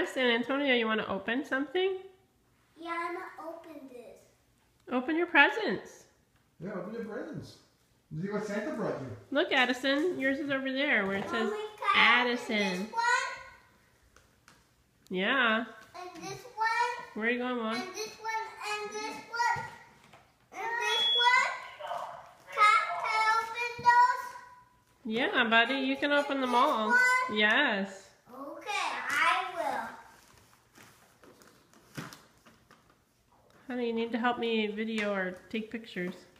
Addison, Antonio, you want to open something? Yeah, I'm gonna open this. Open your presents. Yeah, open your presents. See what Santa brought you. Look, Addison, yours is over there where it says Mommy, Addison. and this one, Yeah. and this one, Where are you going, Mom? and this one, and this one, and this one. Can I open those? Yeah, buddy, you can open them all. Yes. Okay, I will. Honey, you need to help me video or take pictures.